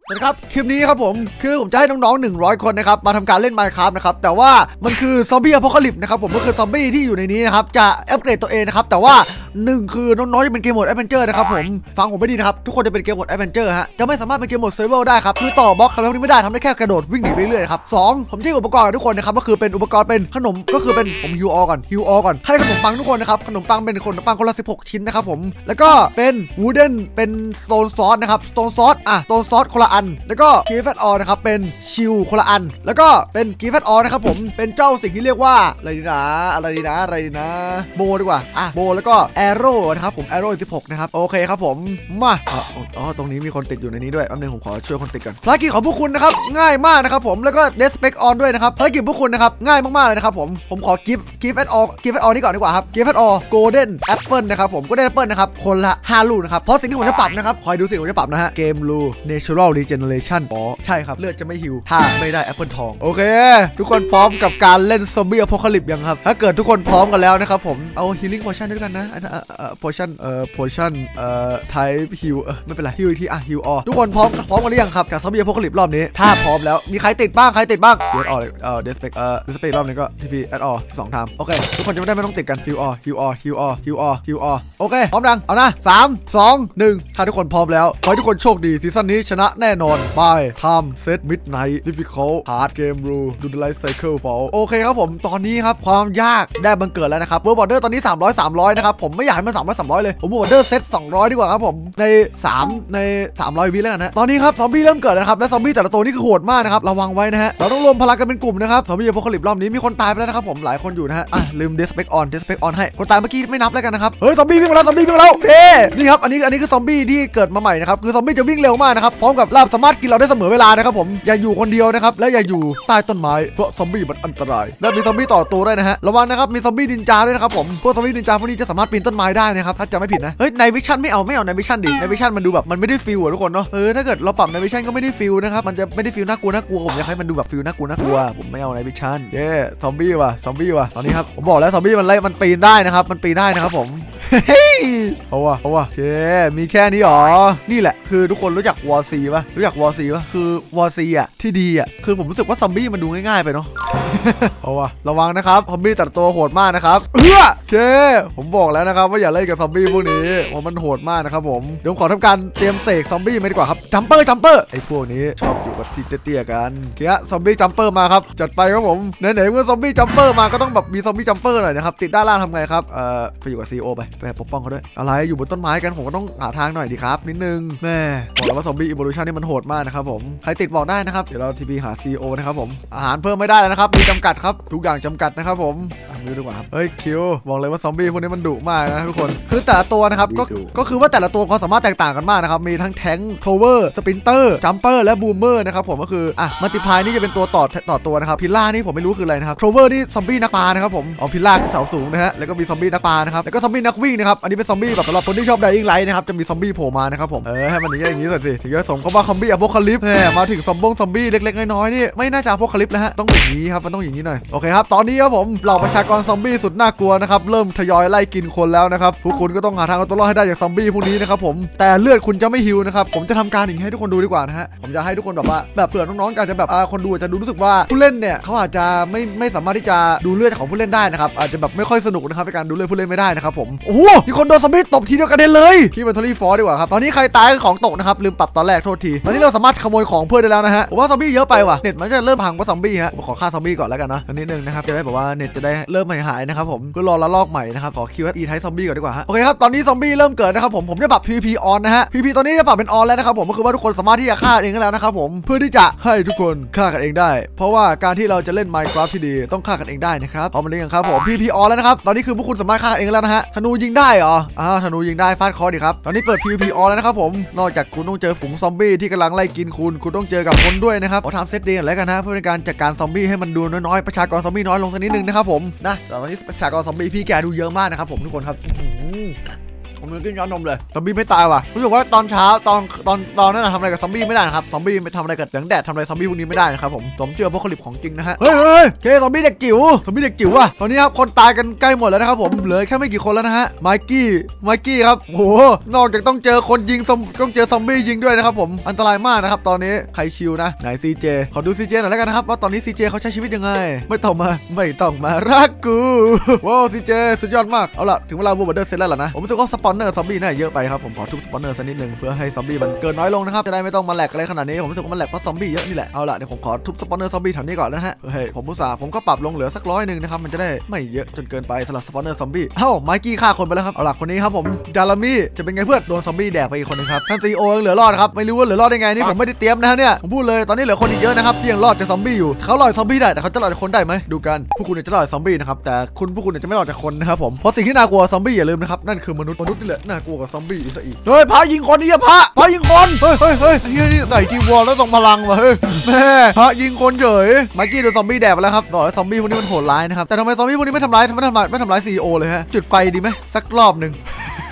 นะครับคลิปนี้ครับผมคือผมจะให้น้องๆ100คนนะครับมาทำการเล่น Minecraft นะครับแต่ว่ามันคือซอมบี้อพอลิปนะครับผมก็คือซอมบี้ที่อยู่ในนี้นะครับจะอัปเกรดตัวเองนะครับแต่ว่า1คือน้องๆจะเป็นเกมโหมดแอดเวนเจอร์นะครับผมฟังผมไม่ดีนะครับทุกคนจะเป็นเกมโหมดแอดเวนเจอร์ฮะจะไม่สามารถเป็นเกมโหมดเซอร์ไววัลได้ครับคือต่อบล็อกทำอะไรไม่ได้ทำได้แค่กระโดดวิ่งหนีไปเรื่อยครับ2ผมใช้อุปกรณ์ทุกคนนะครับก็คือเป็นอุปกรณ์เป็นขนมก็คือเป็นผมฮิวออก่อนให้ขนมปังทุกคนนะครับขนมปังเป็นขนมปังคนละ16ชิ้นนะครับผมแล้วก็เป็นวูเดนเป็นสโตนซอสนะครับสโตนซอสสโตนซอสคนละอันแล้วก็กีฟแฟตออนะครับเป็นชิลคนละอันแล้วก็เป็นกีฟแฟตออนะครับผมเป็นเจ้าสิ่งที่เรียกว่าอะไรดีนะโบดีกว่าโบแล้วก็แอโร่นะครับผมแอโร่16นะครับโอเคครับผมมาตรงนี้มีคนติดอยู่ในนี้ด้วยแป๊บนึงผมขอช่วยคนติดก่อนภารกิจของพวกคุณนะครับง่ายมากนะครับผมแล้วก็เดสเปกออนด้วยนะครับภารกิจพวกคุณนะครับง่ายมากๆเลยนะครับผมขอกิฟแฟตออนี่ก่อนดีกว่าครับกิฟแฟตออโกลเด้นแอปเปิลนะครับผมโกลเด้นแอปเปิลนะครับคนละ5 ลูกนะครับเพราะสิ่งที่ผมจะปรับนะครับคอยดูสิ่งที่ผมจะปรับนะฮะเกมรูเนเชอรัลรีเจเนเรชั่นใช่ครับเลือดจะไม่หิวถ้าไม่ได้แอปเปิลทองโอเคทุกคนพร้อมกับการเล่นซอมบี้อพอลิปยังครับถ้าเกิดทุกคนพร้อมกันแล้วนะครับผมเอาฮีลิ่งโพชั่นด้วยกันนะโพชั่นไทป์ฮิวไม่เป็นไรฮิวอีกทีฮิวทุกคนพร้อมกันหรือยังครับกับซอมบี้อพอลิปรอบนี้ถ้าพร้อมแล้วมีใครติดบ้างเดสเปกรอบนี้ก็ทีพีแอด2 ไทม์โอเคทุกคนจะไม่ต้องติดกันฮิวโอเคพร้อมดังเอานะ3 2 1ถ้าทุกคนพร้อมแล้วขอให้ทุกคนโชคดีซีซั่นนี้ชนะแน่นอนบายไทม์เซตมิดไนท์ดิฟิคัลฮาร์ดเกมรูดูไลท์ไซเคิลฟอลโอเคครับผมตอนนี้ครับความยากได้บังเกิดแล้วนะครับเวอร์บอร์เดอร์ตอนนี้300นะครับผมไม่อยากให้มัน300เลยผมเวอร์บอร์เดอร์เซต200ดีกว่าครับผมใน300 วิแล้วนะตอนนี้ครับซอมบี้เริ่มเกิดแล้วครับและซอมบี้แต่ละตัวนี่คือโหดมากนะครับระวังไว้นะฮะเราต้องรวมพลังกันเป็นกลุ่มนะครับซอมบี้อพอลิปรอบนี้มีคนตายไปแล้วนะครับผมหลายคนอยู่นะฮะลืมเดสเปกออนให้คนตายเมื่อกี้ไม่นับแล้วกันนะครับเฮ้ยซอมบี้วิ่งมาแล้วนี่ครับอันนี้คือซอมบี้ที่เกิดมาใหม่นะครับคือซอมบี้จะวิ่งเร็วมากนะครับพร้อมกับลาบสามารถกินเราได้เสมอเวลานะครับผมอย่าอยู่คนเดียวนะครับและอย่าอยู่ใต้ต้นไม้เพราะซอมบี้มันอันตรายและมีซอมบี้ต่อตัวด้วยนะฮะระวังนะครับมีซอมบี้นินจาด้วยนะครับผมพวกซอมบี้นินจาพวกนี้จะสามารถปีนต้นไม้ได้นะครับถ้าจะไม่ผิดนะเฮ้ยในวิชั่นไม่เอาในวิชั่นดิในวิชั่นมันดูแบบมันไม่ได้ฟิลทุกคนเนาะถ้าเกิดเราปรับในวิชั่นก็ไม่ได้ฟิลนะครับมันจะไม่ได้ฟิลน่ากลัวผมอยากให้มันดูแบบฟิลน่ากลัวผมไม่เอาในวิชั่นซอมบี้ว่ะตอนนี้ครับผมบอกแล้วซอมบี้มันปีนได้นะครับผมเอาวะโอเคมีแค่นี้หรอนี่แหละคือทุกคนรู้จักวอร์ซีป่ะคือวอร์ซีที่ดีคือผมรู้สึกว่าซอมบี้มันดูง่ายๆไปเนาะเอาวะระวังนะครับซอมบี้แต่ตัวโหดมากนะครับโอเคผมบอกแล้วนะครับว่าอย่าเล่นกับซอมบี้พวกนี้เพราะมันโหดมากนะครับผมเดี๋ยวขอทำการเตรียมเสกซอมบี้มาดีกว่าครับจัมเปอร์ไอ้พวกนี้ชอบอยู่กับที่เตี้ยๆกันเกี้ยซอมบี้จัมเปอร์มาครับจัดไปครับผมไหนเมื่อซอมบี้จัมเปอร์มาก็ต้องแบบมีซอมบี้จัมเปอร์หน่อยนะครับติดด้านล่างทำไงครับไปอยู่กับซีโอไปปกป้องเขาด้วยอะไรอยู่บนต้นไม้กันผมก็ต้องหาทางหน่อยดีครับนิดนึงแม่บอกแล้วว่าซอมบี้อิโวลูชันนี่มันโหดมากนะครับผมใครติดบอกได้นะครับเดี๋ยวเราทีพีหาซีโอนะครับผมอาหารเพิ่มไม่ได้แล้วนะครับมีจำกัดครับทุกอย่างจำกัดนะครับผมดูดีกว่าครับเฮ้ยคิวบอกเลยว่าซอมบี้พวกนี้มันดุมากนะทุกคนคือแต่ละตัวนะครับก็คือว่าแต่ละตัวความสามารถแตกต่างกันมากนะครับมีทั้งแทงค์โทเวอร์สปินเตอร์จัมเปอร์และบูมเมอร์นะครับผมก็คือมัลติพายนี่จะเป็นตัวต่อตัวนะครับพิลล่านี่ผมไม่รู้คืออะไรนะครับโทเวอร์นี่ซอมบี้นักปลานะครับผมพิลล่าคือเสาสูงนะฮะแล้วก็มีซอมบี้นักปลานะครับแล้วก็ซอมบี้นักวิ่งนะครับอันนี้เป็นซอมบี้แบบสำหรับคนที่ชอบไดอิงไลท์นะครับจะมีซอมบี้โผล่มานะครับผมให้มันอย่างนี้หน่อยสิถึงจะสมเขาว่าซอมบี้อโพคาลิปมาถึงซอมบี้เล็กๆน้อยๆนี่ไม่น่าจะอโพคาลิปแล้วฮะต้องอย่างนี้ครับมันต้องอย่างนี้หน่อยโอเคครับตอนนี้ครับผมเหล่าประชากรซอมบี้สุดน่ากลัวนะครับเริ่มทยอยไล่กินคนแล้วนะครับพวกคุณก็ต้องหาทางเอาตัวรอดให้ได้จากซอมบี้พวกนี้นะครับผมแต่เลือดคุณจะไม่หิวนะครับผมจะทำการอย่างนี้ให้ทุกคนดูดีกว่านะฮะผมจะให้ทุกคนแบบว่าแบบเผื่อน้องๆอาจจะแบบคนดูอาจจะรู้สึกว่าผู้เล่นเนี่ยเขาอาจจะไม่สามารถที่จะดูเลือดของผู้เล่นได้นะครับอาจจะแบบไม่ค่อยสนุกนะครับในการดูเลือดผู้เล่นไม่ได้นะครับผมโอ้โหมีคนโดนซอมบี้ตบทีเดียวกระเด็นเลยพี่มันทอรี่ฟอร์ดีกว่าครับตอนนี้ใครตายของตกนะครับลืมปรับตอนแรกโทษทีตอนนี้เราสามารถขโมยของเพื่อนได้แล้วนะฮะผมว่าซอมบี้เยอะไปว่ะเน็ตมันจะเริ่มพังเพราะซอมบี้ฮะผมขอฆ่าซอมบี้ก่อนแล้วกันนะนิดนึงนะครับจะได้แบบว่าเน็ตจะได้เริ่มหายนะครับผมก็รอละลอกใหม่นะครับขอ QSE ไทป์ซอมบี้ก่อนดีกว่าฮะโอเคครับตอนนี้ซอมบี้เริ่มเกิดนะครับผมจะปรับ PVP on นะฮะ PVP ตอนนี้จะปรับเป็น on แล้วนะครับผมก็คือว่าทุกคนสามารถที่จะฆ่าเองกันแล้วนะครับผมเพื่อที่จะให้ทุกคนฆ่ากันเองได้เพราะว่าการที่เราจะเล่น Minecraft ที่ดีต้องฆ่ากันเองได้นะครับพร้อมกันหรือยังครับผม PVP on แล้วนะครับตอนนี้คือพวกคุณสามารถฆ่าเองแล้วนะฮะธนูยิงได้เหรอธนูยิงได้ฟาดคอดิครับตอนนี้เปิด PVP on แล้วนะครับผมนอกจากคุณต้องเจอฝูงซอมบี้ที่กำลังไล่กินคุณต้องเจอกับคนด้วยนะครับขอทำเซตเดย์แล้วกันนะเพื่อในการจัดการซอมบี้ให้มันดูน้อยๆประชากรซอมบี้น้อยลงสักนิดนึงนะครับผมนะตอนนี้ประชากรซอมบี้พี่แกดูเยอะมากนะครับผมทุกคนครับผมยังกินยานมเลยซอมบี้ไม่ตายว่ะรู้สึกว่าตอนเช้าตอนนั้นทำอะไรกับซอมบี้ไม่ได้นะครับซอมบี้ไม่ทำอะไรกับแดดทำอะไรซอมบี้พวกนี้ไม่ได้นะครับผมสมเชื่อพวกคลิปของจริงนะฮะเฮ้ยเคซอมบี้เด็กจิ๋วว่ะตอนนี้ครับคนตายกันใกล้หมดแล้วนะครับผมเหลือแค่ไม่กี่คนแล้วนะฮะไมกี้ครับโอ้โหนอกจากต้องเจอคนยิงต้องเจอซอมบี้ยิงด้วยนะครับผมอันตรายมากนะครับตอนนี้ใครชิวนะไหนซีเจขอดูซีเจหน่อยแล้วกันนะครับว่าตอนนี้ซีเจเขาใช้ชีวิตยังไงไม่ต้องมารักกูว้าวซีเจสุดยอดมากเอาล่ะถึงเวลาบูบัตเดอร์เสร็จแล้วล่ะนะผมรู้สึกว่าสปอนเนอร์ซอมบี้น่าเยอะไปครับผมขอทุบสปอนเนอร์สักนิดนึงเพื่อให้ซอมบี้มันเกินน้อยลงนะครับจะได้ไม่ต้องมาแหลกอะไรขนาดนี้ผมรู้สึกว่ามันแหลกเพราะซอมบี้เยอะนี่แหละเอาล่ะเดี๋ยวผมขอทุบสปอนเนอร์ซอมบี้แถวนี้ก่อนนะฮะเฮ้ยผมก็ปรับลงเหลือสัก100นึงนะครับมันจะได้ไม่เยอะจนเกินไปสำหรับสปอนเนอร์ซอมบี้เอ้าไมกี้ฆ่าคนไปแล้วครับเอาล่ะคนนี้ครับผมจารามี่จะเป็นไงเพื่อนโดนซอมบี้แดกไปอีกคนนึงครับท่านซีโอยังเหลือรอดครับไม่รู้ว่าเหลือรอดได้ไงนี่ผมไม่ได้เตรียมนะฮะเนี่ยผมพูดเลยตอนนี้เหลือคนอีกเยอะนะครับที่ยังรอดจากซอมบี้อยู่เขารอดซอมบี้ได้แต่เขาจะรอดจากคนได้ไหมดูกันพวกคุณจะรอดซอมบี้นะครับแต่พวกคุณจะไม่รอดจากคนนะครับผมเพราะสิ่งที่น่ากลัวซอมบี้อย่าลืมนะครับนั่นคือมนุษย์นี่แหละน่ากลัวกว่าซอมบี้ซะอีกเฮ้ยพระยิงคนนี่พระยิงคนเฮ้ยนี่ใส่จีวรแล้วส่งพลังว่ะเฮ้ยแม่พระยิงคนเฉยไมกี้โดนซอมบี้แดกไปแล้วครับบอกว่าซอมบี้พวกนี้มันโหดร้ายนะครับแต่ทำไมซอมบี้พวกนี้ไม่ทำร้ายซีอีโอเลยฮะจุดไฟดีไหมสักรอบหนึ่ง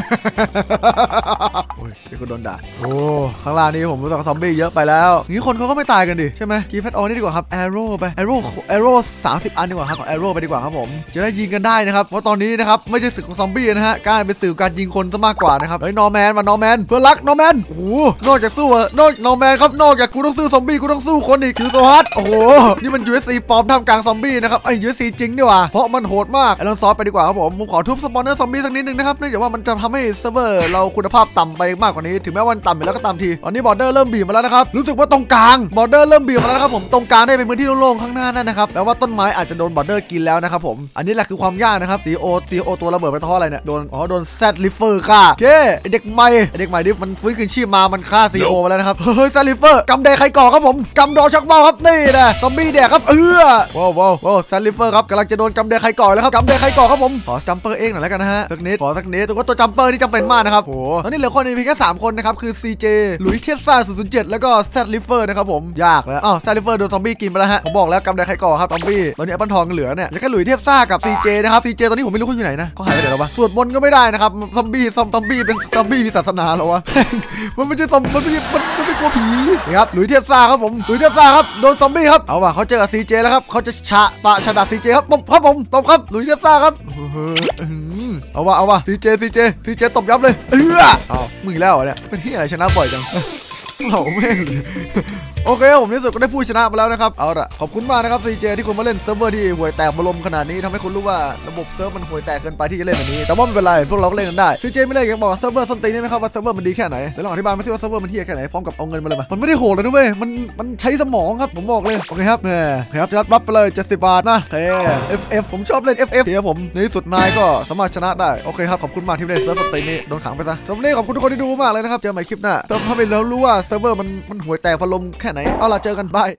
โอ้ยเดี๋ยวคนโดนด่าโอ้ข้างล่างนี้ผมรู้สึกซอมบี้เยอะไปแล้วงี้คนเขาก็ไม่ตายกันดิใช่ไหมกีแฟตออนี่ดีกว่าครับแอโร่ไปแอโร่30 อันดีกว่าครับของแอโร่ไปดีกว่าครับผมจะได้ยิงกันได้นะครับเพราะตอนนี้นะครับไม่ใช่ศึกของซอมบี้นะฮะกลายเป็นศึกการยิงคนซะมากกว่านะครับเฮ้ยนอร์แมนเพื่อนรักนอร์แมนโอ้โหนอกจากสู้นอร์แมนครับนอกจากกูต้องสู้ซอมบี้กูต้องสู้คนอีกคือโซฮัตโอ้โหนี่มัน USC ปลอมท่ามกลางซอมบี้นะครับUSC จริงดีกว่าเพราะมันโหดมากไอรอนซอสไปดีกว่าครับผมขอทุบสปอนเนอร์ซอมบี้สักนิดนึงนะครับเนื่องจากว่ามันจะทำให้เซิร์ฟเวอร์เราคุณภาพต่ำไปมากกว่านี้ถึงแม้วันต่ำไปแล้วก็ตามทีตอนนี้บอร์เดอร์เริ่มบีบมาแล้วนะครับรู้สึกว่าตรงกลางบอร์เดอร์เริ่มบีบมาแล้วครับผมตรงกลางได้เป็นพื้นที่โล่งๆข้างหน้านั่นนะครับแปลว่าต้นไม้อาจจะโดนบอร์เดอร์กินแล้วนะครับผมอันนี้แหละคือความยากนะครับซีโอตัวระเบิดไปเพราะอะไรเนี่ยโดนแซดลิฟเฟอร์ฆ่าโอเคไอเด็กใหม่ดิมันฟื้นคืนชีพมามันฆ่าซีโอมาแล้วนะครับเฮ้ยแซดลิฟเฟอร์กำเดใครก่อครับผมกำดอชักเบ้าครับนี่นะซอมบี้แดกครับว้าวแซดลิฟเฟอร์ครับกำลังจะโดนกำเดใครก่อแล้วครับกำเดใครก่อครับผมขอจัมเปอร์เองหน่อยแล้วกันนะฮะสักนิดแต่ว่าตัวจัมเปอร์นี่จำเป็นมากนะครับโอ้ตอนนี้เหลือคนเพียงแค่3 คนนะครับคือ CJ หลุยเทียบซ่า007แล้วก็แซดลิฟเฟอร์นะครับผมยากแล้วแซดลิฟเฟอร์โดนซอมบี้กินไปแล้วฮะผมบอกแล้วกำเดใครก่อครับซอมบี้ตอนนี้แอปเปิลทองเหลือเนี่ยแค่หลุยเทียบซ่ากับ CJ นะครับ CJ ตอนนี้ผมไม่รู้เขาอยู่ไหนนะเขาหายไปไหนแล้ววะสวดมนต์ก็ไม่ได้นะครับซอมบี้เป็นซอมบี้มีศาสนาเหรอวะ มันไม่ใช่ซอมมันไม่กลัวผีนะครับหลุยเทียบซ่าครับผมหลุยเทียบซ่าครับโดนซอมบี้ครับเอาว่ะเขาเจอกับ CJ แล้วครับเขาจะชนะ CJ ครับตบครับผมตบครับหลุยเทียบซ่าครับเอาว่ะ CJ ตบยับเลยเอามึงแล้วเนี่ยเป็นที่อะไรชนะบ่อยจังเราแม่งโอเคผมในสุดก็ได้ผู้ชนะมาแล้วนะครับเอาละขอบคุณมากนะครับ CJ ที่คุณมาเล่นเซิร์ฟเวอร์ที่ห่วยแตกบลมขนาดนี้ทำให้คุณรู้ว่าระบบเซิร์ฟมันห่วยแตกเกินไปที่จะเล่นแบบนี้แต่ว่าไม่เป็นไรพวกเราก็เล่นกันได้ CJ ไม่เล่นยังบอกเซิร์ฟเวอร์ส้นตีนได้ไหมครับว่าเซิร์ฟเวอร์มันดีแค่ไหนเดี๋ยวลองอธิบายมาสิว่าเซิร์ฟเวอร์มันเที่ยแค่ไหนพร้อมกับเอาเงินมาเลยมันไม่ได้โหดเลยนะเว้ยมันใช้สมองครับผมบอกเลยโอเคครับครับจะรับไปเลย70 บาทนะโอเค FF ผมชอบเล่น FF เดี๋ยวผมในที่สุดนายก็สามารถชนะได้โอเคครับขอบคุณมากที่เล่นเซิร์ฟส้นตีนนี้โดนขังไปซะสำหรับนี้ขอบคุณทุกคนที่ดูมากเลยนะครับเจอใหม่คลิปหน้าเซิร์ฟทำให้เรารู้ว่าเซิร์ฟเวอร์มันห่วยแตกพัดลมแค่ไหนเอาล่ะเจอกันบาย